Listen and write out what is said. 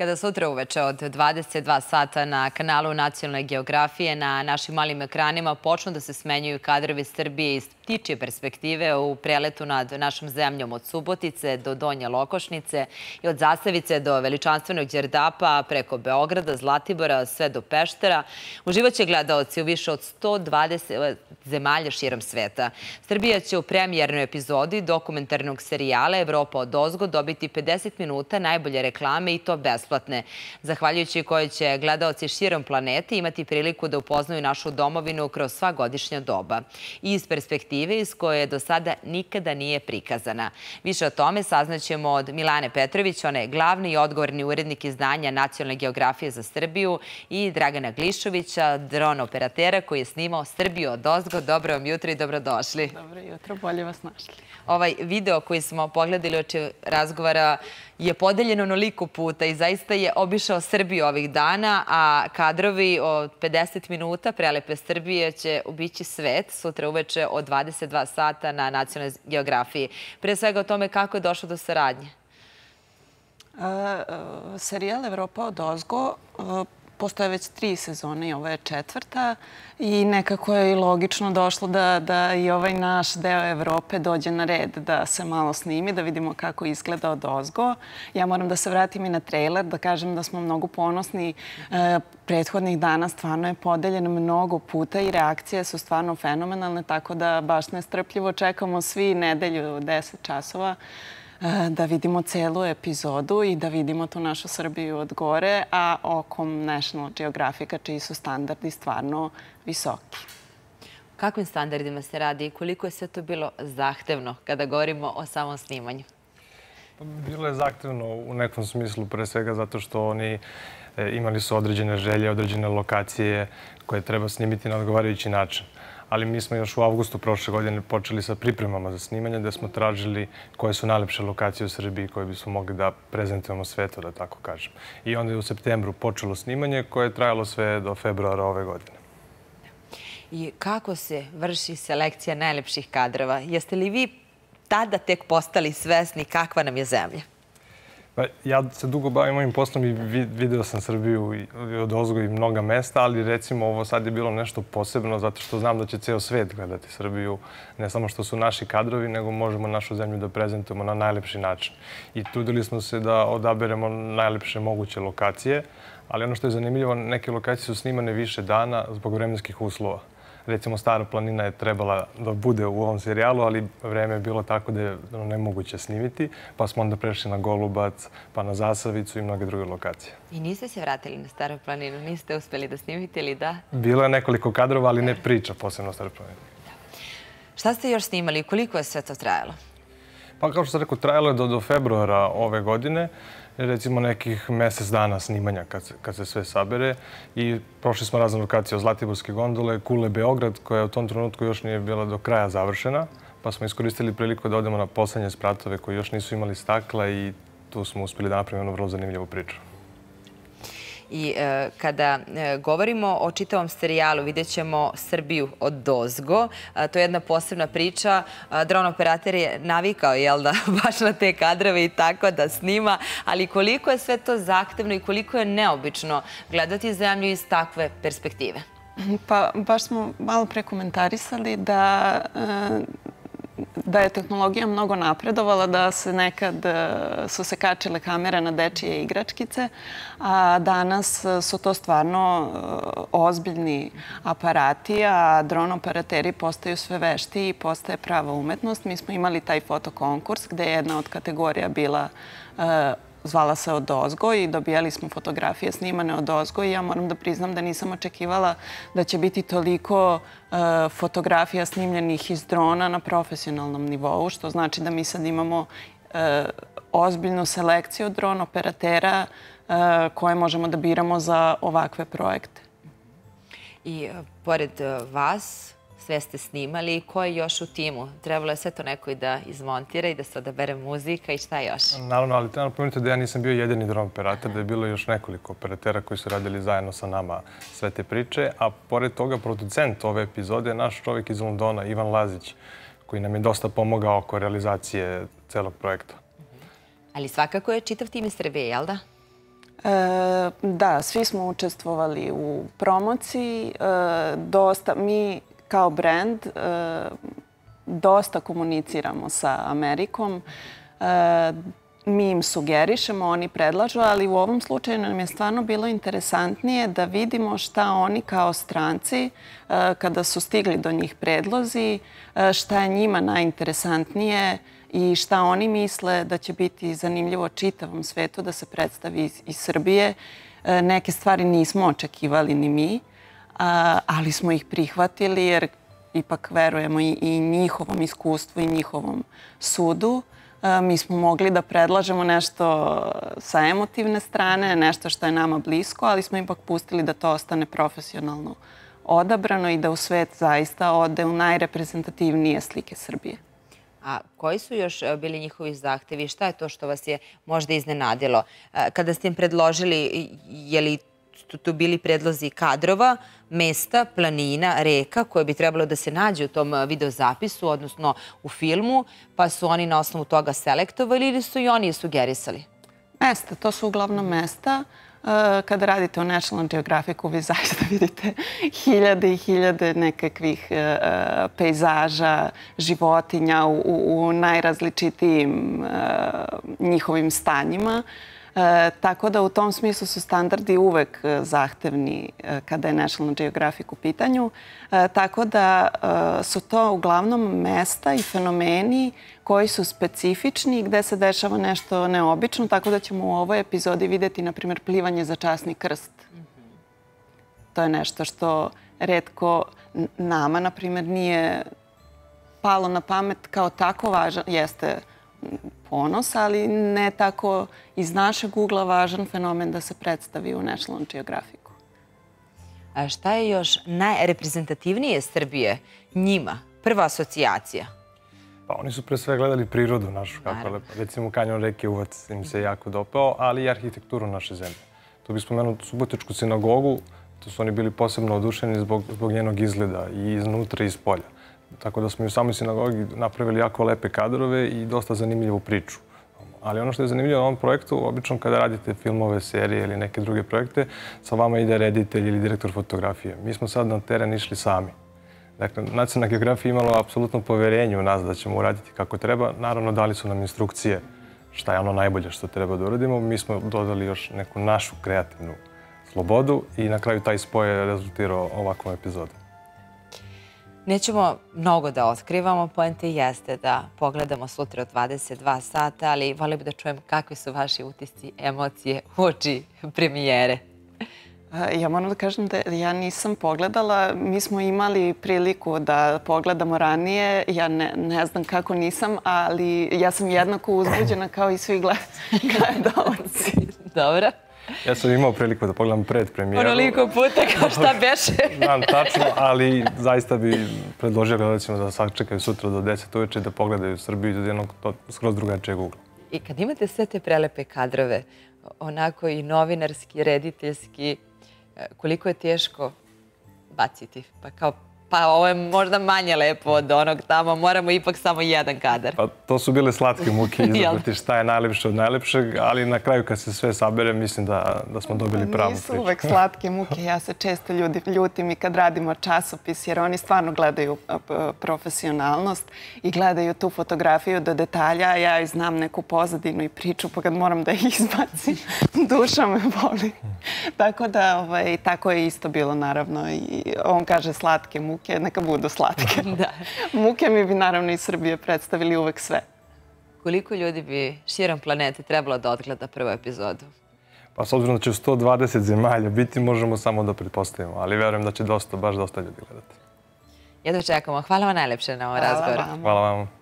Kada sutra uveče od 22 sata na kanalu Nacionalne geografije na našim malim ekranima počnu da se smenjuju kadrovi Srbije iz ptičje perspektive u preletu nad našom zemljom od Subotice do Donje Lokošnice i od Zasavice do veličanstvenog Đerdapa preko Beograda, Zlatibora sve do Peštera, uživaće gledaoci u više od 120 zemalja širom sveta. Srbija će u premijernoj epizodi dokumentarnog serijala Evropa odozgo dobiti 50 minuta najbolje reklame i to besplatne, zahvaljujući kojoj će gledaoci širom planete imati priliku da upoznaju našu domovinu kroz sva godišnja doba i iz perspektive iz koje do sada nikada nije prikazana. Više o tome saznaćemo od Milane Petrović, ona je glavni i odgovorni urednik izdanja Nacionalne geografije za Srbiju, i Dragana Glišovića, dron operatera koji je snimao Srbiju odozgo. Dobro vam jutro i dobrodošli. Dobro jutro, bolje vas našli. Ovaj video koji smo pogledali oči razgovara je podeljen onoliko puta i zaista je obišao Srbiju ovih dana, a kadrovi od 50 minuta prelepe Srbije će obići svet sutra uveče od 22 sata na Nacionalnoj geografiji. Pre svega o tome kako je došlo do saradnje. Serijal Evropa odozgo postoje već 3 sezone i ovo je 4. I nekako je i logično došlo da i ovaj naš deo Evrope dođe na red, da se malo snimi, da vidimo kako izgleda odozgo. Ja moram da se vratim i na trailer, da kažem da smo mnogo ponosni. Prethodnih dana stvarno je podeljen mnogo puta i reakcije su stvarno fenomenalne, tako da baš nestrpljivo čekamo svi nedelju 10 časova da vidimo celu epizodu i da vidimo tu našu Srbiju od gore, a okom National Geographica, čiji su standardi stvarno visoki. O kakvim standardima se radi i koliko je sve to bilo zahtevno kada govorimo o samom snimanju? Bilo je zahtevno u nekom smislu, pre svega zato što oni imali su određene želje, određene lokacije koje treba snimiti na odgovarajući način. Ali mi smo još u avgustu prošle godine počeli sa pripremama za snimanje, gde smo tražili koje su najlepše lokacije u Srbiji koje bismo mogli da prezentujemo svetu, da tako kažem. I onda je u septembru počelo snimanje koje je trajalo sve do februara ove godine. I kako se vrši selekcija najlepših kadrova? Jeste li vi tada tek postali svesni kakva nam je zemlja? Ja se dugo bavim ovim poslom i video sam Srbiju odozgo i mnoga mesta, ali recimo ovo sad je bilo nešto posebno zato što znam da će ceo svet gledati Srbiju. Ne samo što su naši kadrovi, nego možemo našu zemlju da prezentujemo na najlepši način. I trudili smo se da odaberemo najlepše moguće lokacije, ali ono što je zanimljivo, neke lokacije su snimane više dana zbog vremenskih uslova. Recimo, Stara planina je trebala da bude u ovom serijalu, ali vreme je bilo tako da je nemoguće snimiti, pa smo onda prešli na Golubac, pa na Zasavicu i mnoge druge lokacije. I niste se vratili na Staru planinu? Niste uspeli da snimite ili da? Bilo je nekoliko kadrova, ali ne priča posebno o Staroj planini. Šta ste još snimali i koliko je sve to trajalo? Pa kao što sam rekao, trajalo je do februara ove godine. Recimo nekih mesec dana snimanja kad se sve sabere i prošli smo razne lokacije od Zlatiborske gondole, Kule, Beograd, koja u tom trenutku još nije bila do kraja završena, pa smo iskoristili priliku da odemo na poslednje spratove koji još nisu imali stakla i tu smo uspeli da napravimo jednu vrlo zanimljivu priču. I kada govorimo o čitavom serijalu, vidjet ćemo Srbiju odozgo. To je jedna posebna priča. Dron operater je navikao, jel da, baš na te kadrove i tako da snima, ali koliko je sve to zahtevno i koliko je neobično gledati zemlju iz takve perspektive? Pa baš smo malo prekomentarisali da je tehnologija mnogo napredovala, da se nekad su se kačile kamere na dečije igračkice, a danas su to stvarno ozbiljni aparati, a dron operateri postaju sve veštiji i postaje prava umetnost. Mi smo imali taj fotokonkurs gde je jedna od kategorija bila zvala se odozgo i dobijali smo fotografije snimane odozgo i ja moram da priznam da nisam očekivala da će biti toliko fotografija snimljenih iz drona na profesionalnom nivou, što znači da mi sad imamo ozbiljnu selekciju dron operatera koje možemo da biramo za ovakve projekte. I pored vas, sve ste snimali. Ko je još u timu? Trebalo je sve to neko i da izmontira i da se odabere muzika i šta još? Naravno, ali treba napomenuti da ja nisam bio jedini dron operator, da je bilo još nekoliko operatera koji su radili zajedno sa nama sve te priče, a pored toga producent ove epizode je naš čovjek iz Londona, Ivan Lazić, koji nam je dosta pomogao oko realizacije celog projekta. Ali svakako je čitav tim iz Srbije, jel da? Da, svi smo učestvovali u promociji. Mi kao brand dosta komuniciramo sa Amerikom. Mi im sugerišemo, oni predlažu, ali u ovom slučaju nam je stvarno bilo interesantnije da vidimo šta oni kao stranci, kada su stigli do njih predlozi, šta je njima najinteresantnije i šta oni misle da će biti zanimljivo čitavom svetu da se predstavi iz Srbije. Neke stvari nismo očekivali ni mi, ali smo ih prihvatili jer ipak verujemo i njihovom iskustvu i njihovom sudu. Mi smo mogli da predlažemo nešto sa emotivne strane, nešto što je nama blisko, ali smo ipak pustili da to ostane profesionalno odabrano i da u svet zaista ode u najreprezentativnije slike Srbije. A koji su još bili njihovi zahtevi? Šta je to što vas je možda iznenadilo? Kada ste im predložili, je li tu bili predlozi kadrova, mesta, planina, reka koje bi trebalo da se nađe u tom videozapisu, odnosno u filmu, pa su oni na osnovu toga selektovali ili su i oni sugerisali? Mesta, to su uglavnom mesta. Kada radite u National Geographicu, vi zaista vidite hiljade i hiljade nekakvih pejzaža, životinja u najrazličitijim njihovim stanjima. Tako da u tom smislu su standardi uvek zahtevni kada je National Geographic u pitanju. Tako da su to uglavnom mesta i fenomeni koji su specifični gde se dešava nešto neobično. Tako da ćemo u ovoj epizodi videti, na primjer, plivanje za časni krst. To je nešto što retko nama, na primjer, nije palo na pamet kao tako važan. Jeste ponos, ali ne tako iz našeg ugla važan fenomen da se predstavi u National Geographicu. A šta je još najreprezentativnije Srbije njima? Prva asocijacija? Pa oni su pre sve gledali prirodu našu, kako je lepo. Recimo kanjon reke Uvac im se jako dopao, ali i arhitekturu naše zemlje. Tu bih spomenuo Subotičku sinagogu, tu su oni bili posebno oduševljeni zbog njenog izgleda i iznutra i iz polja. Tako da smo i u samoj sinagogi napravili jako lepe kadrove i dosta zanimljivu priču. Ali ono što je zanimljivo na ovom projektu, obično kada radite filmove, serije ili neke druge projekte, sa vama ide reditelj ili direktor fotografije. Mi smo sad na teren išli sami. Dakle, Nacionalna geografija imala apsolutno poverenje u nas da ćemo uraditi kako treba. Naravno, dali su nam instrukcije šta je ono najbolje što treba da uradimo. Mi smo dodali još neku našu kreativnu slobodu i na kraju taj spoj je rezultirao ovakvom epizodom. Nećemo mnogo da otkrivamo, poente jeste da pogledamo sutra od 22 sata, ali volim bi da čujem kakvi su vaši utisci, emocije uoči premijere. Ja moram da kažem da ja nisam pogledala. Mi smo imali priliku da pogledamo ranije. Ja ne znam kako nisam, ali ja sam jednako uzbuđena kao i svi gledalci. Dobro. Ja sam imao priliku da pogledam pred premijeru. Onoliko puta kao šta beše. Znam tačno, ali zaista bi predložio gledalcima da sačekaju sutra do 10 uveče da pogledaju Srbiju iz jednog skroz drugačijeg ugla. I kad imate sve te prelepe kadrove, onako i novinarski, rediteljski, koliko je teško baciti? Pa ovo je možda manje lepo od onog tamo, moramo ipak samo jedan kadar. Pa to su bile slatke muke izabrati šta je najlepše od najlepšeg, ali na kraju kad se sve sabere, mislim da smo dobili pravu priču. Nisu uvek slatke muke, ja se često ljutim i kad radimo časopis, jer oni stvarno gledaju profesionalnost i gledaju tu fotografiju do detalja, a ja znam neku pozadinu i priču, pa kad moram da izbacim, duša me boli. Tako da, tako je isto bilo, naravno, i on kaže slatke muke, neka budu slatke. Muke mi bi naravno iz Srbije predstavili uvek sve. Koliko ljudi bi širom planete trebalo da odgleda prvu epizodu? Pa s obzirom da će u 120 zemalja biti, možemo samo da pretpostavimo, ali verujem da će baš dosta ljudi gledati. Jedno čekamo. Hvala vam najlepše na ovom razgovoru. Hvala vam.